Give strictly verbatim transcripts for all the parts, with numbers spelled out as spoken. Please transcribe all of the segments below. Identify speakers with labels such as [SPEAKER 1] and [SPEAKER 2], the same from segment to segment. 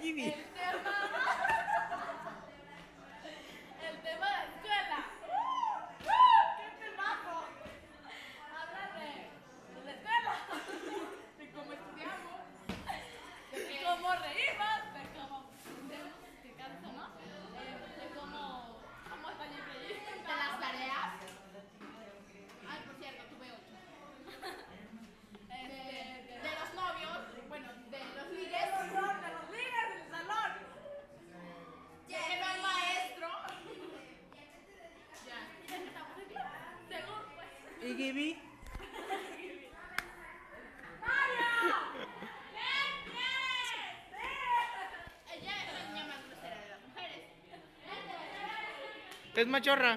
[SPEAKER 1] Gibi.
[SPEAKER 2] El tema. El tema de la escuela. ¡Qué temazo! Habla de, de la escuela. De cómo estudiamos. De cómo reímos. De cómo. De, ¿Qué canso, no? Eh, de cómo. ¿Cómo está libre? De las tareas. Ay, por cierto, tuve ocho. Este, de, de los novios. Bueno, de los ligues. De los ligues del salón. Ya era el maestro. Ya, ya estamos aquí. Según, pues.
[SPEAKER 1] ¿Y Gibi?
[SPEAKER 2] ¡Mario! ¡Ven, ven! Ella es la niña más grosera de las mujeres.
[SPEAKER 1] Es machorra.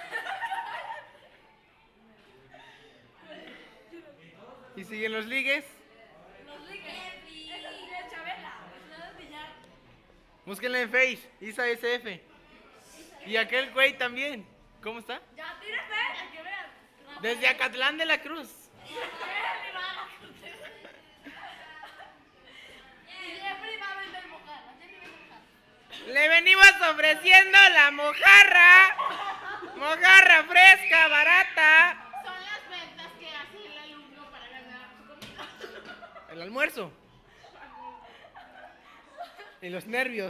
[SPEAKER 1] ¿Y siguen los ligues?
[SPEAKER 2] Los ligues. Esa es de Chabela. Es de Villar.
[SPEAKER 1] Búsquenla en Face, Isa S F. Y aquel güey también. ¿Cómo está?
[SPEAKER 2] Ya, tírate, a que vean.
[SPEAKER 1] Desde Acatlán de la Cruz.
[SPEAKER 2] Y Jeffrey va a vender mojarra. Jeffrey vende mojarra.
[SPEAKER 1] Le venimos ofreciendo la mojarra. Mojarra fresca, barata.
[SPEAKER 2] Son las ventas que hace el alumno para ganar su comida.
[SPEAKER 1] El almuerzo. Y los nervios.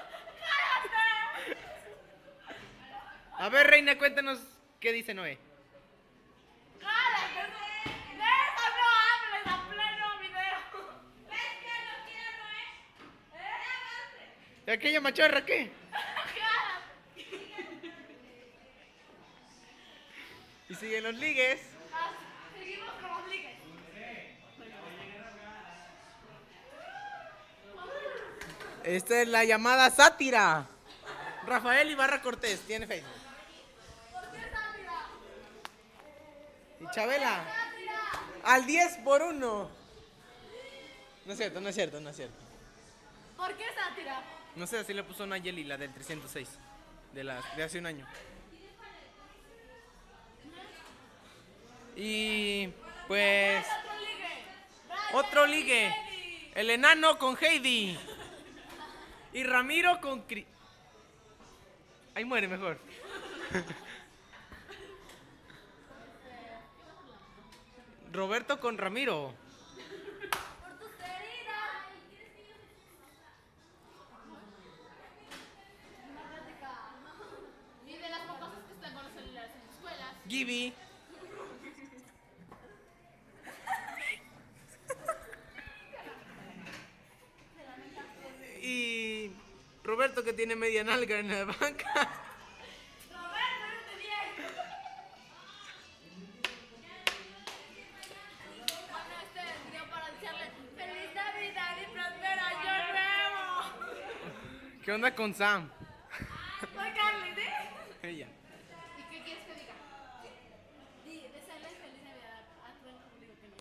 [SPEAKER 1] A ver, Reina, cuéntanos qué dice Noé.
[SPEAKER 2] ¡Cállate! ¡De eso no hables a pleno video! ¿Ves que no quiero, eh? ¿Eh?
[SPEAKER 1] ¿Y aquella machorra qué?
[SPEAKER 2] ¡Cállate!
[SPEAKER 1] Y siguen los ligues.
[SPEAKER 2] Ah, seguimos con los ligues.
[SPEAKER 1] Esta es la llamada sátira. Rafael Ibarra Cortés tiene Facebook.
[SPEAKER 2] ¿Por qué sátira?
[SPEAKER 1] Y Chabela,
[SPEAKER 2] ¡Sátira!
[SPEAKER 1] al diez por uno. No es cierto, no es cierto, no es cierto.
[SPEAKER 2] ¿Por qué sátira?
[SPEAKER 1] No sé, así le puso Nayeli, la del trescientos seis. De, la, de hace un año. Y pues
[SPEAKER 2] Otro ligue.
[SPEAKER 1] otro ligue. El enano con Heidi. Y Ramiro con Cri... Ahí muere mejor. Roberto con Ramiro.
[SPEAKER 2] Por tus heridas. Una plática. Y de las pocas que están con los celulares en las escuelas.
[SPEAKER 1] Gibi. Y Roberto que tiene media nalga en la banca.
[SPEAKER 2] Roberto, yo te dije. Bueno, este es el video para desearle feliz Navidad y próspero año nuevo.
[SPEAKER 1] ¿Qué onda con Sam?
[SPEAKER 2] Soy Carly, ¿sí?
[SPEAKER 1] Ella.
[SPEAKER 2] ¿Y qué quieres que diga? Di, desearle feliz Navidad a tu hijo, digo que no.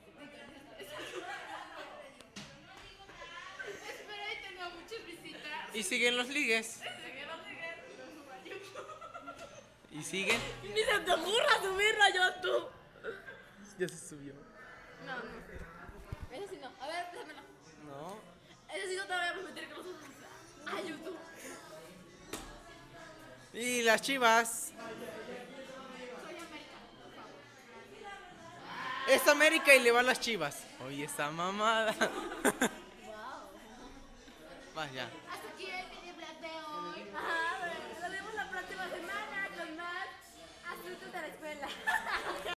[SPEAKER 2] Espero y tenga muchas visitas.
[SPEAKER 1] Y siguen los ligues. Y siguen.
[SPEAKER 2] Ni se te ocurra subirlo a YouTube.
[SPEAKER 1] Ya se subió.
[SPEAKER 2] No, no. Ese sí no. A ver, déjamelo.
[SPEAKER 1] No.
[SPEAKER 2] Ese sí no te voy a permitir que lo subas a YouTube.
[SPEAKER 1] Y las Chivas.
[SPEAKER 2] Soy América, por favor.
[SPEAKER 1] Es América y le va a las Chivas. Oye, esa mamada.
[SPEAKER 2] Wow.
[SPEAKER 1] Vaya.
[SPEAKER 2] Hasta aquí el video de hoy. Ajá, nos vemos la próxima semana con más asuntos de la escuela.